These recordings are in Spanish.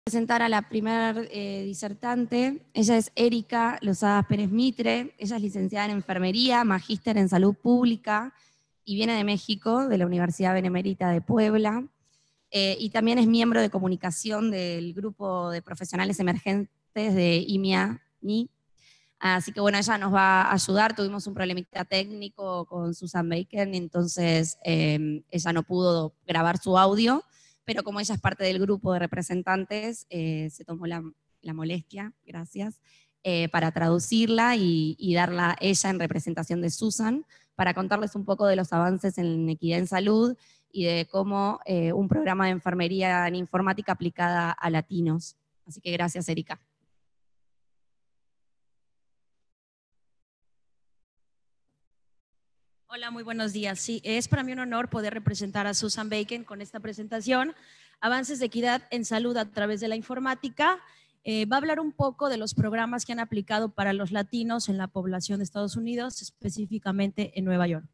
Presentar a la primera disertante. Ella es Erika Lozada Pérez Mitre. Ella es licenciada en Enfermería, magíster en Salud Pública y viene de México, de la Universidad Benemérita de Puebla. Y también es miembro de comunicación del grupo de profesionales emergentes de IMIA-NI. Así que bueno, ella nos va a ayudar. Tuvimos un problemita técnico con Susan Baker, y entonces ella no pudo grabar su audio, pero como ella es parte del grupo de representantes, se tomó la molestia, gracias, para traducirla y darla ella en representación de Susan, para contarles un poco de los avances en equidad en salud y de cómo un programa de enfermería en informática aplicada a latinos. Así que gracias, Erika. Hola, muy buenos días. Sí, es para mí un honor poder representar a Susan Bacon con esta presentación, Avances de Equidad en Salud a través de la Informática. Va a hablar un poco de los programas que han aplicado para los latinos en la población de Estados Unidos, específicamente en Nueva York.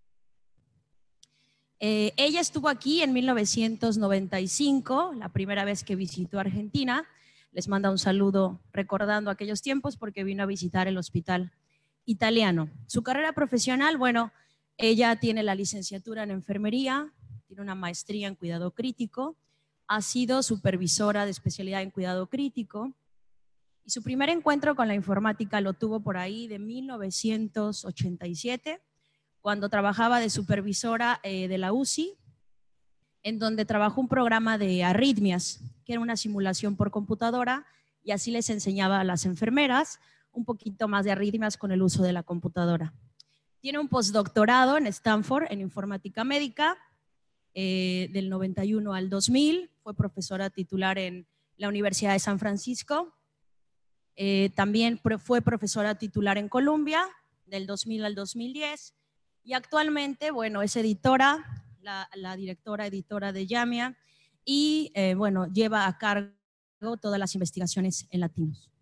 Ella estuvo aquí en 1995, la primera vez que visitó Argentina. Les manda un saludo recordando aquellos tiempos porque vino a visitar el hospital italiano. Su carrera profesional, bueno, ella tiene la licenciatura en enfermería, tiene una maestría en cuidado crítico, ha sido supervisora de especialidad en cuidado crítico y su primer encuentro con la informática lo tuvo por ahí de 1987, cuando trabajaba de supervisora de la UCI, en donde trabajó un programa de arritmias, que era una simulación por computadora, y así les enseñaba a las enfermeras un poquito más de arritmias con el uso de la computadora. Tiene un postdoctorado en Stanford en informática médica, del 91 al 2000, fue profesora titular en la Universidad de San Francisco, también fue profesora titular en Columbia, del 2000 al 2010, y actualmente, bueno, es editora, la directora editora de YAMIA, y bueno, lleva a cargo todas las investigaciones en latinos.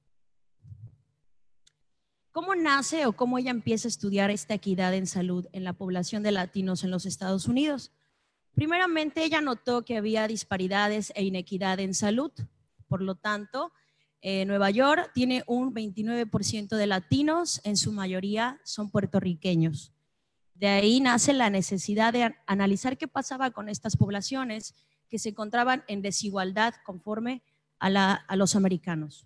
¿Cómo nace o cómo ella empieza a estudiar esta equidad en salud en la población de latinos en los Estados Unidos? Primeramente, ella notó que había disparidades e inequidad en salud. Por lo tanto, Nueva York tiene un 29% de latinos, en su mayoría son puertorriqueños. De ahí nace la necesidad de analizar qué pasaba con estas poblaciones que se encontraban en desigualdad conforme a los americanos.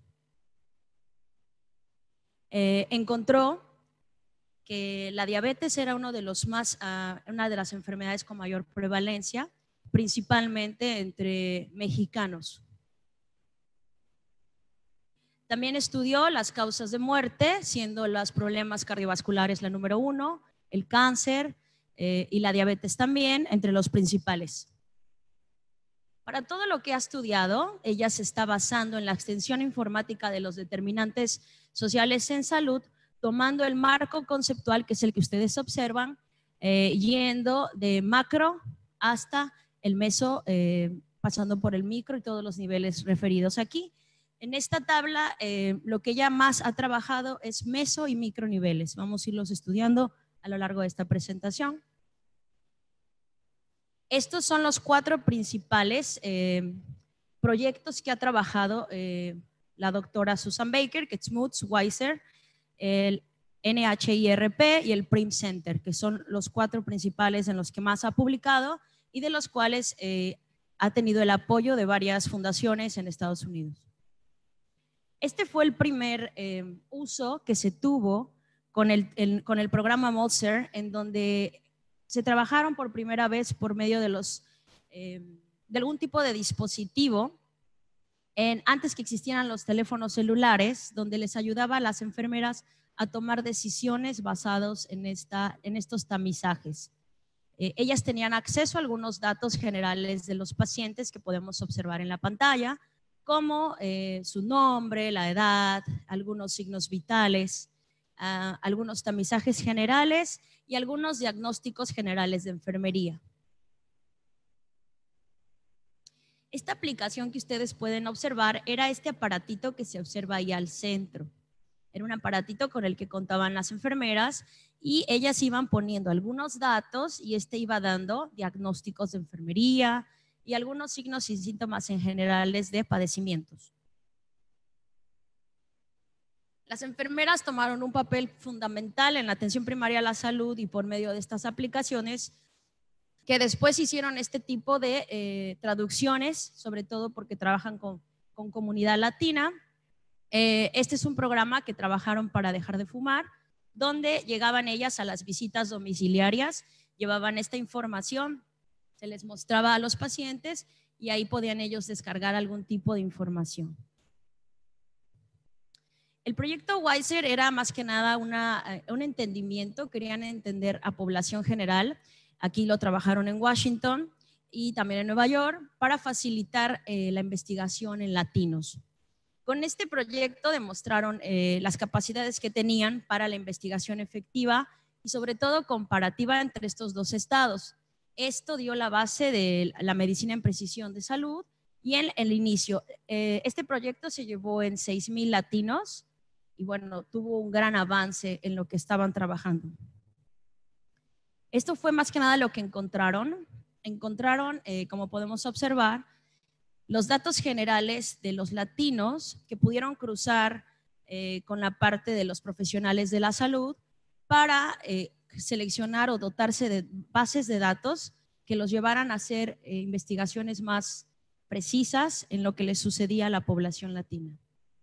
Encontró que la diabetes era una de las enfermedades con mayor prevalencia, principalmente entre mexicanos. También estudió las causas de muerte, siendo los problemas cardiovasculares la número 1, el cáncer y la diabetes también, entre los principales. Para todo lo que ha estudiado, ella se está basando en la extensión informática de los determinantes sociales en salud, tomando el marco conceptual, que es el que ustedes observan, yendo de macro hasta el meso, pasando por el micro y todos los niveles referidos aquí. En esta tabla, lo que ella más ha trabajado es meso y micro niveles. Vamos a irlos estudiando a lo largo de esta presentación. Estos son los 4 principales proyectos que ha trabajado la doctora Susan Baker, que es Smuts, Weiser, el NHIRP y el PRIM Center, que son los 4 principales en los que más ha publicado y de los cuales ha tenido el apoyo de varias fundaciones en Estados Unidos. Este fue el primer uso que se tuvo con el programa Moser, en donde se trabajaron por primera vez por medio de algún tipo de dispositivo, antes que existieran los teléfonos celulares, donde les ayudaba a las enfermeras a tomar decisiones basados en estos tamizajes. Ellas tenían acceso a algunos datos generales de los pacientes que podemos observar en la pantalla, como su nombre, la edad, algunos signos vitales, algunos tamizajes generales y algunos diagnósticos generales de enfermería. Esta aplicación que ustedes pueden observar era este aparatito que se observa ahí al centro. Era un aparatito con el que contaban las enfermeras y ellas iban poniendo algunos datos y iba dando diagnósticos de enfermería, y algunos signos y síntomas en generales de padecimientos. Las enfermeras tomaron un papel fundamental en la atención primaria a la salud y por medio de estas aplicaciones que después hicieron este tipo de traducciones, sobre todo porque trabajan con comunidad latina. Este es un programa que trabajaron para dejar de fumar, donde llegaban ellas a las visitas domiciliarias, llevaban esta información, se les mostraba a los pacientes y ahí podían ellos descargar algún tipo de información. El proyecto Wiser era más que nada un entendimiento, querían entender a población general. Aquí lo trabajaron en Washington y también en Nueva York para facilitar la investigación en latinos. Con este proyecto demostraron las capacidades que tenían para la investigación efectiva y sobre todo comparativa entre estos dos estados. Esto dio la base de la medicina en precisión de salud y en el inicio. Este proyecto se llevó en 6,000 latinos y bueno, tuvo un gran avance en lo que estaban trabajando. Esto fue más que nada lo que encontraron. Encontraron, como podemos observar, los datos generales de los latinos que pudieron cruzar con la parte de los profesionales de la salud para seleccionar o dotarse de bases de datos que los llevaran a hacer investigaciones más precisas en lo que les sucedía a la población latina.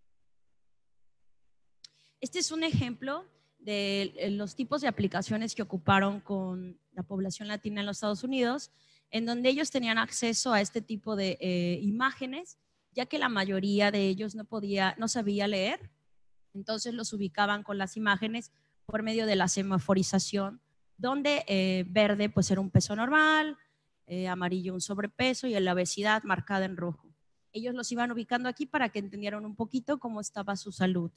Este es un ejemplo de los tipos de aplicaciones que ocuparon con la población latina en los Estados Unidos, en donde ellos tenían acceso a este tipo de imágenes, ya que la mayoría de ellos no sabía leer, entonces los ubicaban con las imágenes por medio de la semaforización, donde verde pues era un peso normal, amarillo un sobrepeso y la obesidad marcada en rojo. Ellos los iban ubicando aquí para que entendieran un poquito cómo estaba su salud.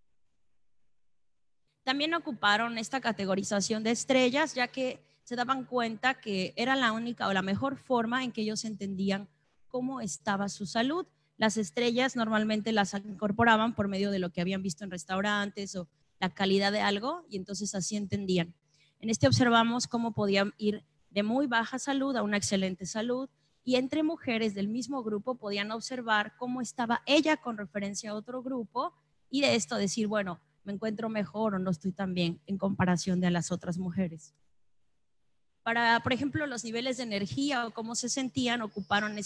También ocuparon esta categorización de estrellas, ya que se daban cuenta que era la única o la mejor forma en que ellos entendían cómo estaba su salud. Las estrellas normalmente las incorporaban por medio de lo que habían visto en restaurantes o la calidad de algo, y entonces así entendían. En este observamos cómo podían ir de muy baja salud a una excelente salud, y entre mujeres del mismo grupo podían observar cómo estaba ella con referencia a otro grupo, y de esto decir, bueno, me encuentro mejor o no estoy tan bien en comparación de las otras mujeres. Para, por ejemplo, los niveles de energía o cómo se sentían, ocuparon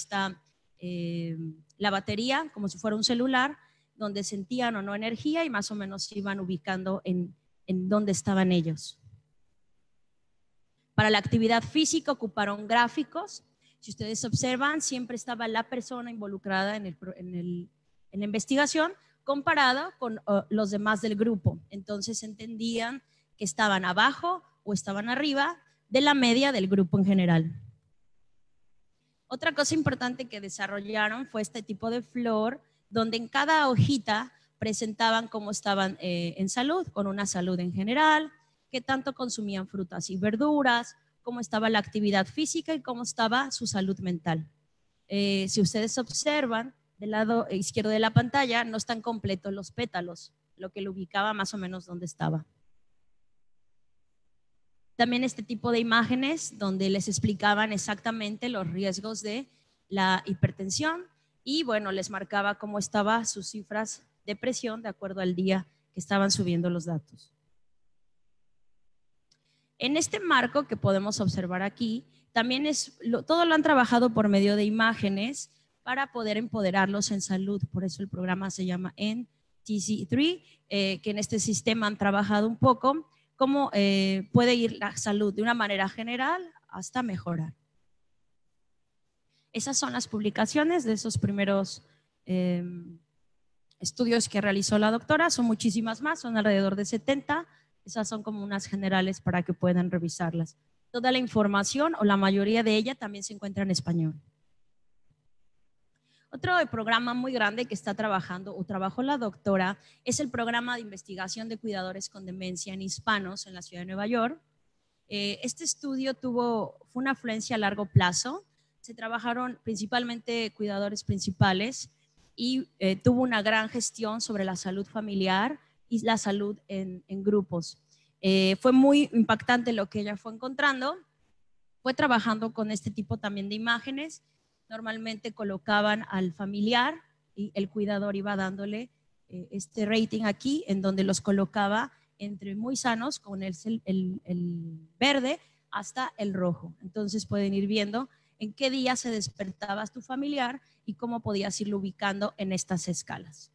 la batería como si fuera un celular, donde sentían o no energía y más o menos se iban ubicando en dónde estaban ellos. Para la actividad física ocuparon gráficos. Si ustedes observan, siempre estaba la persona involucrada en la investigación, comparada con los demás del grupo. Entonces entendían que estaban abajo o estaban arriba de la media del grupo en general. Otra cosa importante que desarrollaron fue este tipo de flor, donde en cada hojita presentaban cómo estaban en salud, con una salud en general, qué tanto consumían frutas y verduras, cómo estaba la actividad física y cómo estaba su salud mental. Si ustedes observan, del lado izquierdo de la pantalla no están completos los pétalos, lo que lo ubicaba más o menos donde estaba. También este tipo de imágenes donde les explicaban exactamente los riesgos de la hipertensión y bueno, les marcaba cómo estaban sus cifras de presión de acuerdo al día que estaban subiendo los datos. En este marco que podemos observar aquí, también todo lo han trabajado por medio de imágenes para poder empoderarlos en salud. Por eso el programa se llama NTC3, que en este sistema han trabajado un poco cómo puede ir la salud de una manera general hasta mejorar. Esas son las publicaciones de esos primeros estudios que realizó la doctora. Son muchísimas más, son alrededor de 70. Esas son como unas generales para que puedan revisarlas. Toda la información o la mayoría de ella también se encuentra en español. Otro programa muy grande que está trabajando o trabajó la doctora es el programa de investigación de cuidadores con demencia en hispanos en la ciudad de Nueva York. Este estudio fue una afluencia a largo plazo. Se trabajaron principalmente cuidadores principales y tuvo una gran gestión sobre la salud familiar y la salud en grupos. Fue muy impactante lo que ella fue encontrando. Fue trabajando con este tipo también de imágenes normalmente colocaban al familiar y el cuidador iba dándole este rating aquí, en donde los colocaba entre muy sanos, con el verde hasta el rojo. Entonces pueden ir viendo en qué día se despertaba tu familiar y cómo podías irlo ubicando en estas escalas.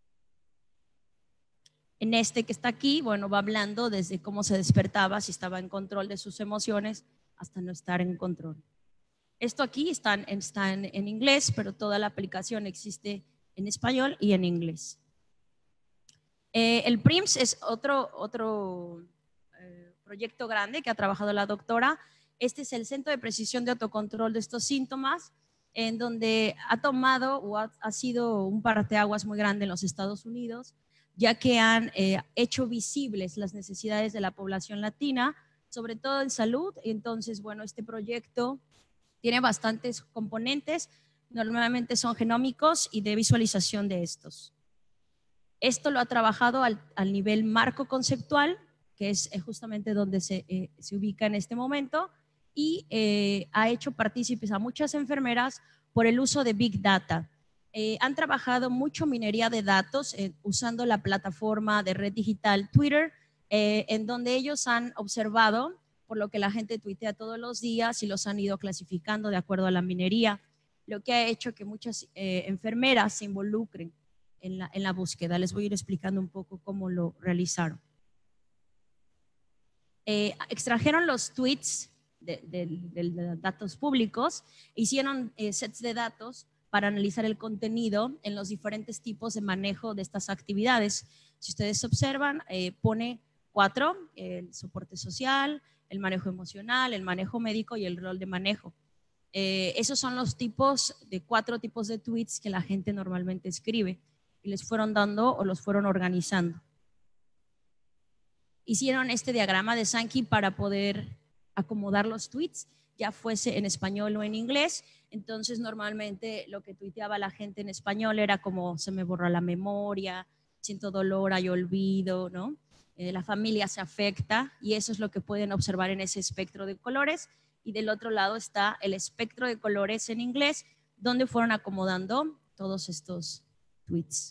En este que está aquí, bueno, va hablando desde cómo se despertaba, si estaba en control de sus emociones, hasta no estar en control. Esto aquí está en inglés, pero toda la aplicación existe en español y en inglés. El PRIMS es otro proyecto grande que ha trabajado la doctora. Este es el Centro de Precisión de Autocontrol de estos síntomas, en donde ha tomado o ha sido un parteaguas muy grande en los Estados Unidos, ya que han hecho visibles las necesidades de la población latina, sobre todo en salud. Entonces, bueno, este proyecto tiene bastantes componentes, normalmente son genómicos y de visualización de estos. Esto lo ha trabajado al nivel marco conceptual, que es justamente donde se ubica en este momento, y ha hecho partícipes a muchas enfermeras por el uso de Big Data. Han trabajado mucho minería de datos usando la plataforma de red digital Twitter, en donde ellos han observado por lo que la gente tuitea todos los días y los han ido clasificando de acuerdo a la minería, lo que ha hecho que muchas enfermeras se involucren en la búsqueda. Les voy a ir explicando un poco cómo lo realizaron. Extrajeron los tweets de datos públicos, hicieron sets de datos para analizar el contenido en los diferentes tipos de manejo de estas actividades. Si ustedes observan, pone 4, el soporte social, el manejo emocional, el manejo médico y el rol de manejo. Esos son los 4 tipos de tweets que la gente normalmente escribe y les fueron dando o los fueron organizando. Hicieron este diagrama de Sankey para poder acomodar los tweets, ya fuese en español o en inglés. Entonces, normalmente lo que tuiteaba la gente en español era como: se me borra la memoria, siento dolor, hay olvido, ¿no? La familia se afecta, y eso es lo que pueden observar en ese espectro de colores. Y del otro lado está el espectro de colores en inglés, donde fueron acomodando todos estos tweets.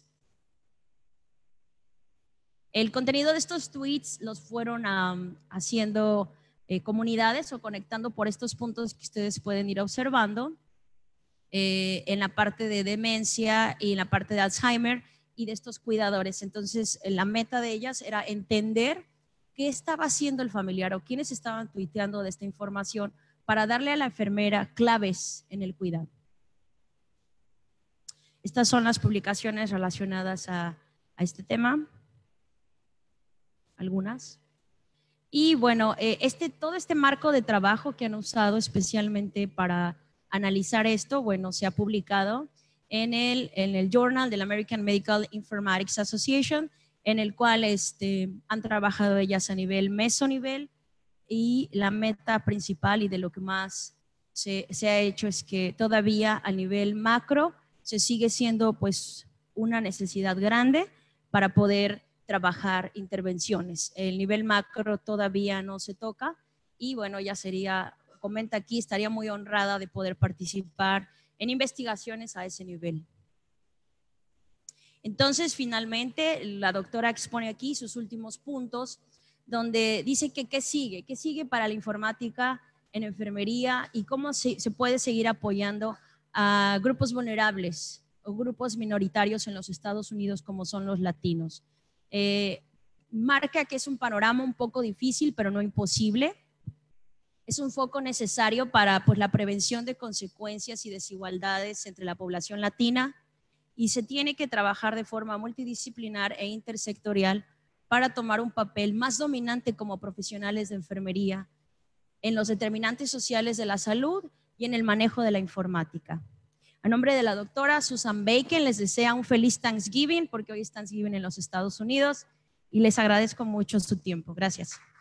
El contenido de estos tweets los fueron haciendo comunidades o conectando por estos puntos que ustedes pueden ir observando en la parte de demencia y en la parte de Alzheimer y de estos cuidadores. Entonces, la meta de ellas era entender qué estaba haciendo el familiar o quiénes estaban tuiteando de esta información para darle a la enfermera claves en el cuidado. Estas son las publicaciones relacionadas a este tema. Algunas. Y bueno, todo este marco de trabajo que han usado especialmente para analizar esto, bueno, se ha publicado en el Journal de la American Medical Informatics Association, en el cual han trabajado ellas a nivel mesonivel, y la meta principal y de lo que más se ha hecho es que todavía a nivel macro se sigue siendo pues una necesidad grande para poder trabajar intervenciones. El nivel macro todavía no se toca, y bueno, ya comenta aquí, estaría muy honrada de poder participar en investigaciones a ese nivel. Entonces, finalmente, la doctora expone aquí sus últimos puntos, donde dice que qué sigue para la informática en enfermería y cómo se puede seguir apoyando a grupos vulnerables o grupos minoritarios en los Estados Unidos, como son los latinos. Marca que es un panorama un poco difícil, pero no imposible. Es un foco necesario para pues, la prevención de consecuencias y desigualdades entre la población latina, y se tiene que trabajar de forma multidisciplinar e intersectorial para tomar un papel más dominante como profesionales de enfermería en los determinantes sociales de la salud y en el manejo de la informática. A nombre de la doctora Susan Bacon, les desea un feliz Thanksgiving, porque hoy es Thanksgiving en los Estados Unidos, y les agradezco mucho su tiempo. Gracias.